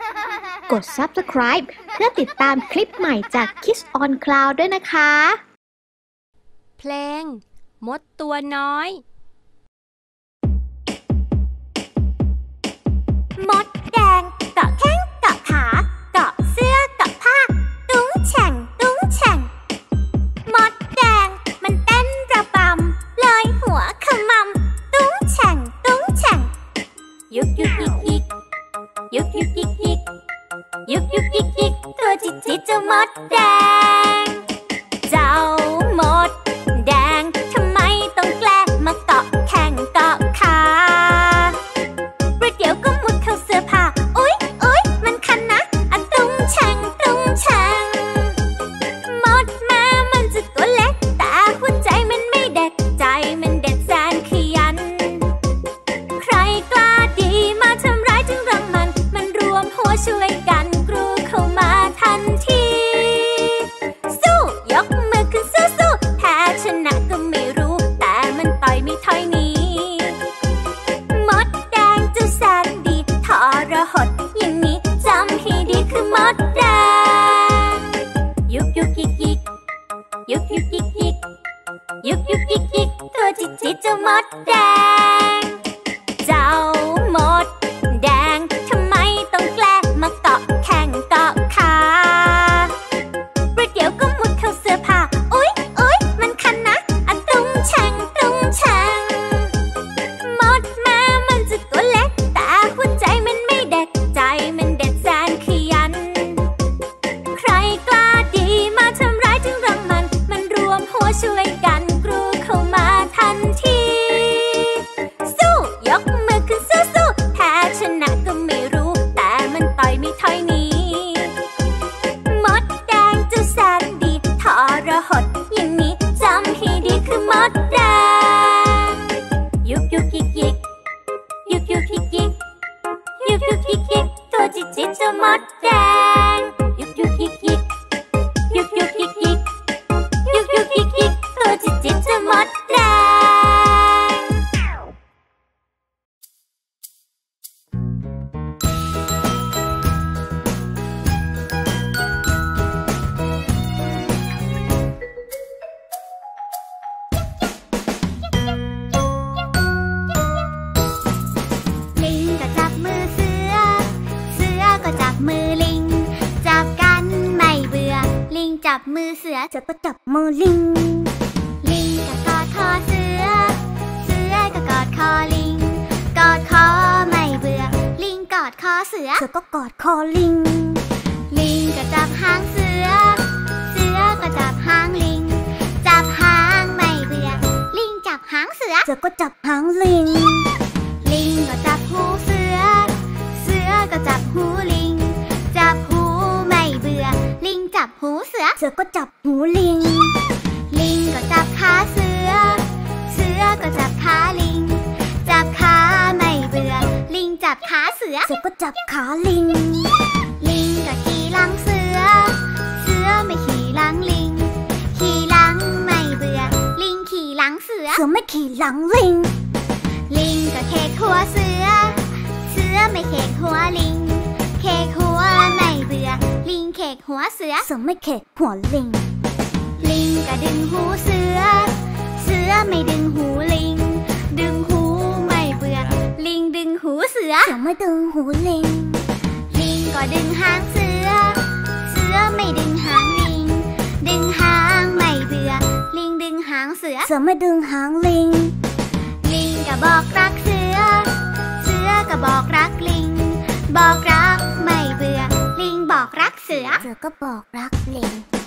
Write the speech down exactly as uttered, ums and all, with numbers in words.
กด ซับสไครบ์ เพื่อติดตามคลิปใหม่จาก Kids on Cloud ด้วยนะคะเพลงมดตัวน้อยมดแดงเกาะแข้งเกาะขาเกาะเสื้อเกาะผ้าตุ้งแฉ่งตุ้งแฉ่งมดแดงมันเต้นระบำลอยหัวขมำตุ้งแฉ่งตุ้งแฉ่งยุกยุกยิกยิกยุกยุกยิกยิกยุกยุกยิกยิกตัวจิตจิตเจ้ามดแดงเจ้ามดแดงทำไมต้องแกล้งมาเกาะแข้งเกาะขาประเดี๋ยวก็มุดเข้าเสื้อผ้าอุ๊ยอุ๊ยมันคันนะอะตุ้งแฉ่งตุ้งแฉ่งมดแม่มันจะตัวเล็กแต่หัวใจมันไม่เด็กใจมันเด็ดแสนขยันใครกล้าดีมาทำร้ายจึงรังมันมันรวมหัวช่วยกันกรูเข้ามาทันทีสู้ยกมือขึ้นสู้สู้แพ้ชนะก็ไม่รู้แต่มันต่อยไม่ถอยหนีมดแดงเจ้าแสนดีทรหดอย่างนี้จำให้ดีคือมดแดงยุกยุกยิกยิกยุกยุกยิกยิกยุกยุกยิกยิกตัวจิตจิตเจ้ามดแดงเจ้ามดแดงทำไมต้องแกล้งมาเกาะแข้งเกาะขาประเดี๋ยวก็มุดเข้าเสื้อผ้าอุ๊ยอุ๊ยมันคันนะอะตุ้งแฉ่งตุ้งแฉ่งมดแม่มันจะตัวเล็กแต่หัวใจมันไม่เด็กใจมันเด็ดแสนขยันใครกล้าดีมาทำร้ายจึงรังมันมันรวมหัวช่วยกันกรูเข้ามาทันทีสู้ยกมือขึ้นสู้สู้แพ้ชนะก็ไม่รู้แต่มันต่อยไม่ถอยหนีมดแดงเจ้าแสนดีทรหดอย่างนี้จำให้ดีคือมดแดงยุกยุกยิกยิกยุกยุกยิกยิกยุกยุกยิกยิกตัวจิตจิตเจ้ามดแดงยุกยุกยิกยิกยุกยุกยิกยิกยุกยุกยิกยิกตัวจิตจิตเจ้ามดแดงลิงก็จับมือเสือเสือก็จับมือลิงจับกันไม่เบื่อลิงจับมือเสือเสือก็จับมือลิงลิงก็กอดคอเสือเสือก็กอดคอลิงกอดคอไม่เบื่อลิงกอดคอเสือเสือก็กอดคอลิงลิงก็จับหางเสือเสือก็จับหางลิงจับหางไม่เบื่อลิงจับหางเสือเสือก็จับหางลิงลิงก็จับหูเสือเสือก็จับหูลิงจับหูไม่เบื่อลิงจับหูเสือเสือก็จับหูลิงลิงก็จับขาเสือเสือก็จับขาลิงจับขาไม่เบื่อลิงจับขาเสือเสือก็จับขาลิงลิงก็ขี่หลังเสือเสือไม่ขี่หลังลิงขี่หลังไม่เบื่อลิงขี่หลังเสือเสือไม่ขี่หลังลิงลิงก็เคกหัวเสือเสือไม่เคกหัวลิงเคกหัวไม่เบื่อลิงเคกหัวเสือเสือไม่เคกหัวลิงลิงก็ดึงหูเสือเสือไม่ดึงหูลิงดึงหูไม่เบื่อลิงดึงหูเสือเสือไม่ดึงหูลิงลิงก็ดึงหางเสือเสือไม่ดึงหางลิงดึงหางไม่เบื่อลิงดึงหางเสือเสือไม่ดึงหางลิงลิงก็บอกรักเสือเสือก็บอกรักลิงบอกรักไม่เบื่อลิงบอกรักเสือเสือก็บอกรักลิง